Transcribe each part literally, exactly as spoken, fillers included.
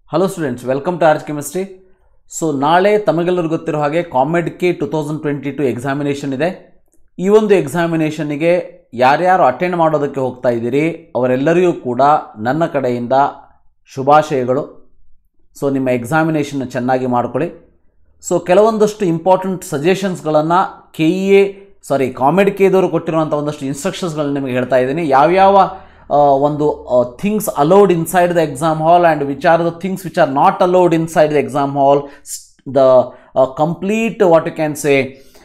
Hello students, welcome to RHchemistry. So ನಾಳೆ ತಮಗೆಲ್ಲರಿಗೂ ಗೊತ್ತಿರೋ ಹಾಗೆ Comedk twenty twenty-two ಎಕ್ಸಾಮಿನೇಷನ್ ಇದೆ. ಈ ಒಂದು ಎಕ್ಸಾಮಿನೇಷನ್ ಗೆ ಯಾರ್ಯಾರು ಅಟೆಂಡ್ ಮಾಡೋದಕ್ಕೆ ಹೋಗ್ತಾ ಇದ್ದೀರಿ ಅವರೆಲ್ಲರಿಗೂ ಕೂಡ ನನ್ನ ಕಡೆಯಿಂದ ಶುಭಾಶಯಗಳು. ಸೊ ನಿಮ್ಮ ಎಕ್ಸಾಮಿನೇಷನ್ ಚೆನ್ನಾಗಿ ಮಾಡ್ಕೊಳ್ಳಿ. ಸೊ ಕೆಲವೊಂದಷ್ಟು ಇಂಪಾರ್ಟೆಂಟ್ ಸಜೆಷನ್ಸ್ ಗಳನ್ನು ಕೆಇಎ ಸಾರಿ Comedk ದವರು ಕೊಟ್ಟಿರುವಂತ ಒಂದಷ್ಟು ಇನ್ಸ್ಟ್ರಕ್ಷನ್ಸ್ ಗಳನ್ನು ನಿಮಗೆ ಹೇಳ್ತಾ ಇದ್ದೀನಿ. ಯಾವ ಯಾವ ಒಂದು things allowed inside the exam hall and which are the things which are not allowed inside the exam hall, the complete what you can say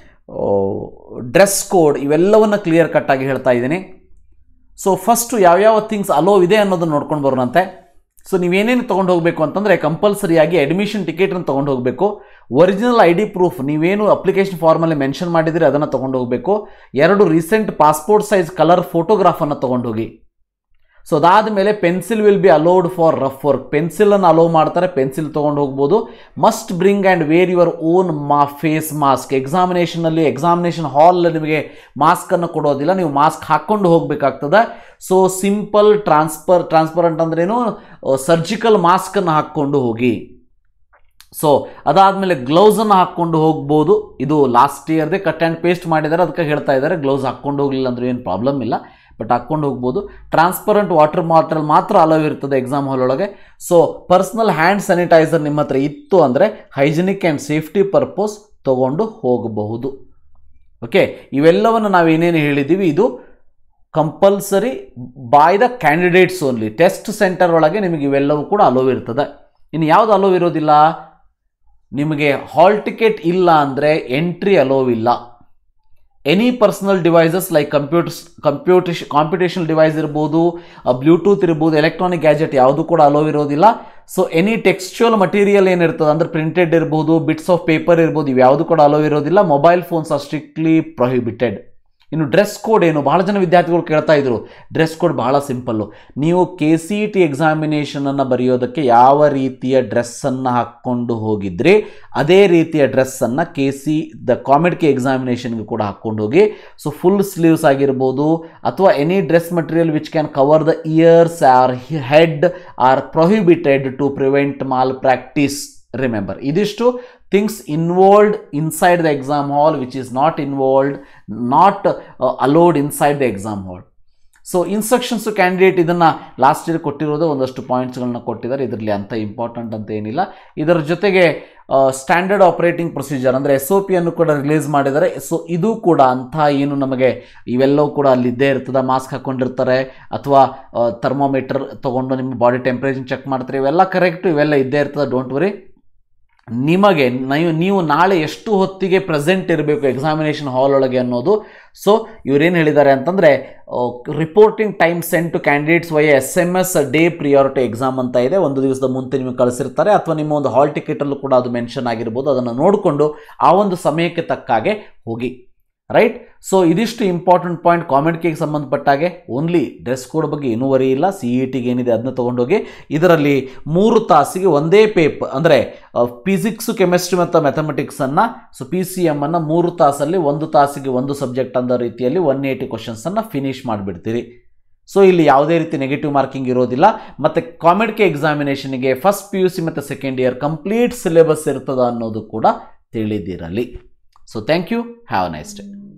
dress code, ಇವೆಲ್ಲವನ್ನು ಕ್ಲಿಯರ್ ಕಟ್ ಆಗಿ ಹೇಳ್ತಾ ಇದ್ದೀನಿ. ಸೊ ಫಸ್ಟು ಯಾವ್ಯಾವ things allow ಇದೆ ಅನ್ನೋದನ್ನು ನೋಡ್ಕೊಂಡು ಬರೋಣಂತೆ. So ನೀವೇನೇನು ತೊಗೊಂಡು ಹೋಗಬೇಕು ಅಂತಂದರೆ ಕಂಪಲ್ಸರಿಯಾಗಿ ಅಡ್ಮಿಷನ್ ಟಿಕೆಟನ್ನು ತೊಗೊಂಡು ಹೋಗಬೇಕು. ಒರಿಜಿನಲ್ ಐ ಡಿ ಪ್ರೂಫ್ ನೀವೇನು ಅಪ್ಲಿಕೇಶನ್ ಫಾರ್ಮಲ್ಲಿ ಮೆನ್ಷನ್ ಮಾಡಿದರೆ ಅದನ್ನು ತೊಗೊಂಡು ಹೋಗಬೇಕು. ಎರಡು ರೀಸೆಂಟ್ ಪಾಸ್ಪೋರ್ಟ್ ಸೈಜ್ ಕಲರ್ ಫೋಟೋಗ್ರಾಫನ್ನು ತೊಗೊಂಡು ಹೋಗಿ. ಸೊ ಅದಾದ ಮೇಲೆ pencil will be allowed for rough work. ಪೆನ್ಸಿಲನ್ನು ಅಲೋ ಮಾಡ್ತಾರೆ, ಪೆನ್ಸಿಲ್ ತೊಗೊಂಡು ಹೋಗ್ಬೋದು. Must bring and wear your own ಮಾ ಫೇಸ್ ಮಾಸ್ಕ್. ಎಕ್ಸಾಮಿನೇಷನಲ್ಲಿ ಎಕ್ಸಾಮಿನೇಷನ್ ಹಾಲ್ ನಿಮಗೆ ಮಾಸ್ಕನ್ನು ಕೊಡೋದಿಲ್ಲ, ನೀವು ಮಾಸ್ಕ್ ಹಾಕ್ಕೊಂಡು ಹೋಗಬೇಕಾಗ್ತದೆ. ಸೊ ಸಿಂಪಲ್ ಟ್ರಾನ್ಸ್ಪರ್ ಟ್ರಾನ್ಸ್ಪರೆಂಟ್ ಅಂದ್ರೇನು ಸರ್ಜಿಕಲ್ ಮಾಸ್ಕನ್ನು ಹಾಕ್ಕೊಂಡು ಹೋಗಿ. ಸೊ ಅದಾದಮೇಲೆ ಗ್ಲೌಸನ್ನು ಹಾಕ್ಕೊಂಡು ಹೋಗ್ಬೋದು. ಇದು ಲಾಸ್ಟ್ ಇಯರ್ದೇ ಕಟ್ ಆ್ಯಂಡ್ ಪೇಸ್ಟ್ ಮಾಡಿದ್ದಾರೆ, ಅದಕ್ಕೆ ಹೇಳ್ತಾ ಇದ್ದಾರೆ. ಗ್ಲೌಸ್ ಹಾಕ್ಕೊಂಡು ಹೋಗಲಿಲ್ಲ ಅಂದ್ರೆ ಏನು ಪ್ರಾಬ್ಲಮ್ ಇಲ್ಲ, ಬಟ್ ಹಾಕ್ಕೊಂಡು ಹೋಗ್ಬೋದು. ಟ್ರಾನ್ಸ್ಪರೆಂಟ್ ವಾಟರ್ ಬಾಟಲ್ ಮಾತ್ರ ಅಲೋ ಇರ್ತದೆ ಎಕ್ಸಾಮ್ ಹಾಲ್ ಒಳಗೆ. ಸೊ ಪರ್ಸ್ನಲ್ ಹ್ಯಾಂಡ್ ಸ್ಯಾನಿಟೈಸರ್ ನಿಮ್ಮ ಹತ್ರ ಇತ್ತು ಅಂದರೆ ಹೈಜಿನಿಕ್ ಆ್ಯಂಡ್ ಸೇಫ್ಟಿ ಪರ್ಪಸ್ ತೊಗೊಂಡು ಹೋಗಬಹುದು. ಓಕೆ, ಇವೆಲ್ಲವನ್ನು ನಾವು ಏನೇನು ಹೇಳಿದ್ದೀವಿ ಇದು compulsory by the candidates only. Test centre ಒಳಗೆ ನಿಮಗೆ ಇವೆಲ್ಲವೂ ಕೂಡ ಅಲೋ ಇರ್ತದೆ. ಇನ್ನು ಯಾವುದು ಅಲೋ ಇರೋದಿಲ್ಲ, ನಿಮಗೆ ಹಾಲ್ ಟಿಕೆಟ್ ಇಲ್ಲ ಅಂದರೆ ಎಂಟ್ರಿ ಅಲೋ ಇಲ್ಲ. Any personal devices like computers ಕಂಪ್ಯೂಟೇಶ್ ಕಾಂಪಿಟೇಷನಲ್ ಡಿವೈಸ್ ಇರ್ಬೋದು, ಬ್ಲೂಟೂತ್ ಇರ್ಬೋದು, ಎಲೆಕ್ಟ್ರಾನಿಕ್ ಗ್ಯಾಜೆಟ್ ಯಾವುದು ಕೂಡ ಅಲೋ ಇರೋದಿಲ್ಲ. ಸೊ ಎನಿ ಟೆಕ್ಸ್ಚುಯಲ್ ಮಟೀರಿಯಲ್ ಏನಿರ್ತದೆ ಅಂದರೆ ಪ್ರಿಂಟೆಡ್ ಇರ್ಬೋದು, ಬಿಟ್ಸ್ ಆಫ್ ಪೇಪರ್ ಇರ್ಬೋದು, ಇವ್ಯಾವುದು ಕೂಡ ಅಲೋ ಇರೋದಿಲ್ಲ. Mobile phones are strictly prohibited. ಇನ್ನು ಡ್ರೆಸ್ ಕೋಡ್ ಏನು, ಬಹಳ ಜನ ವಿದ್ಯಾರ್ಥಿಗಳು ಕೇಳ್ತಾ ಇದ್ರು. ಡ್ರೆಸ್ ಕೋಡ್ ಬಹಳ ಸಿಂಪಲ್ಲು. ನೀವು ಕೆ ಸಿ ಇ ಟಿ ಎಕ್ಸಾಮಿನೇಷನನ್ನು ಬರೆಯೋದಕ್ಕೆ ಯಾವ ರೀತಿಯ ಡ್ರೆಸ್ಸನ್ನು ಹಾಕ್ಕೊಂಡು ಹೋಗಿದ್ರಿ ಅದೇ ರೀತಿಯ ಡ್ರೆಸ್ಸನ್ನು ಕೆ ಸಿ ದ Comedk ಎಕ್ಸಾಮಿನೇಷನ್ಗೆ ಕೂಡ ಹಾಕ್ಕೊಂಡು ಹೋಗಿ. ಸೊ ಫುಲ್ ಸ್ಲೀವ್ಸ್ ಆಗಿರ್ಬೋದು ಅಥವಾ any dress material which can cover the ears or head are prohibited to prevent malpractice. Remember, ಇದಿಷ್ಟು things involved inside the exam hall which is not involved not allowed inside the exam hall. So instructions candidate ಇದನ್ನು last year ಕೊಟ್ಟಿರೋದು ಒಂದಷ್ಟು ಪಾಯಿಂಟ್ಸ್ಗಳನ್ನ ಕೊಟ್ಟಿದ್ದಾರೆ. ಇದರಲ್ಲಿ ಅಂಥ important ಅಂತ ಏನಿಲ್ಲ. ಇದರ ಜೊತೆಗೆ ಸ್ಟ್ಯಾಂಡರ್ಡ್ ಆಪರೇಟಿಂಗ್ ಪ್ರೊಸೀಜರ್ ಅಂದರೆ ಎಸ್ ಒ ಪಿಯನ್ನು ಕೂಡ ರಿಲೀಸ್ ಮಾಡಿದ್ದಾರೆ. ಸೊ ಇದು ಕೂಡ ಅಂಥ ಏನು ನಮಗೆ ಇವೆಲ್ಲವೂ ಕೂಡ ಅಲ್ಲಿದ್ದೇ ಇರ್ತದೆ. ಮಾಸ್ಕ್ ಹಾಕ್ಕೊಂಡಿರ್ತಾರೆ ಅಥವಾ ಥರ್ಮೋಮೀಟರ್ ತೊಗೊಂಡು ನಿಮ್ಮ ಬಾಡಿ ಟೆಂಪ್ರೇಚರ್ ಚೆಕ್ ಮಾಡ್ತಾರೆ, ಇವೆಲ್ಲ ಕರೆಕ್ಟು, ಇವೆಲ್ಲ ಇದ್ದೇ ಇರ್ತದೆ. Don't worry. ನಿಮಗೆ ನೀವು ನೀವು ನಾಳೆ ಎಷ್ಟು ಹೊತ್ತಿಗೆ ಪ್ರೆಸೆಂಟ್ ಇರಬೇಕು ಎಕ್ಸಾಮಿನೇಷನ್ ಹಾಲ್ ಒಳಗೆ ಅನ್ನೋದು. ಸೊ ಇವರೇನು ಹೇಳಿದ್ದಾರೆ ಅಂತಂದರೆ reporting time sent to candidates via S M S day priority to exam ಅಂತ ಇದೆ. ಒಂದು ದಿವಸದ ಮುಂದೆ ನಿಮಗೆ ಕಳಿಸಿರ್ತಾರೆ ಅಥವಾ ನಿಮ್ಮ ಒಂದು ಹಾಲ್ ಟಿಕೆಟಲ್ಲೂ ಕೂಡ ಅದು ಮೆನ್ಷನ್ ಆಗಿರ್ಬೋದು. ಅದನ್ನು ನೋಡಿಕೊಂಡು ಆ ಒಂದು ಸಮಯಕ್ಕೆ ತಕ್ಕ ಹಾಗೆ ಹೋಗಿ. ರೈಟ್. ಸೊ ಇದಿಷ್ಟು ಇಂಪಾರ್ಟೆಂಟ್ ಪಾಯಿಂಟ್ Comedkಗೆ ಸಂಬಂಧಪಟ್ಟಾಗೆ. ಓನ್ಲಿ ಡ್ರೆಸ್ ಕೋಡ್ ಬಗ್ಗೆ ಏನೂ ವರಿ ಇಲ್ಲ. ಸಿ ಇ ಟಿಗೆ ಏನಿದೆ ಅದನ್ನ ತೊಗೊಂಡೋಗಿ. ಇದರಲ್ಲಿ ಮೂರು ತಾಸಿಗೆ ಒಂದೇ ಪೇಪರ್ ಅಂದರೆ ಫಿಸಿಕ್ಸು, ಕೆಮಿಸ್ಟ್ರಿ ಮತ್ತು ಮ್ಯಾಥಮೆಟಿಕ್ಸನ್ನು, ಸೊ ಪಿ ಸಿ ಎಮ್ ಅನ್ನು ಮೂರು ತಾಸಲ್ಲಿ ಒಂದು ತಾಸಿಗೆ ಒಂದು ಸಬ್ಜೆಕ್ಟ್ ಅನ್ನೋ ರೀತಿಯಲ್ಲಿ ಒನ್ ಏಯ್ಟಿ ಕ್ವಶನ್ಸನ್ನು ಫಿನಿಷ್ ಮಾಡಿಬಿಡ್ತೀರಿ. ಸೊ ಇಲ್ಲಿ ಯಾವುದೇ ರೀತಿ ನೆಗೆಟಿವ್ ಮಾರ್ಕಿಂಗ್ ಇರೋದಿಲ್ಲ. ಮತ್ತು Comedk ಎಕ್ಸಾಮಿನೇಷನ್ಗೆ ಫಸ್ಟ್ ಪಿ ಯು ಸಿ ಮತ್ತು ಸೆಕೆಂಡ್ ಇಯರ್ ಕಂಪ್ಲೀಟ್ ಸಿಲೆಬಸ್ ಇರ್ತದೆ ಅನ್ನೋದು ಕೂಡ ತಿಳಿದಿರಲಿ. So thank you. Have a nice day.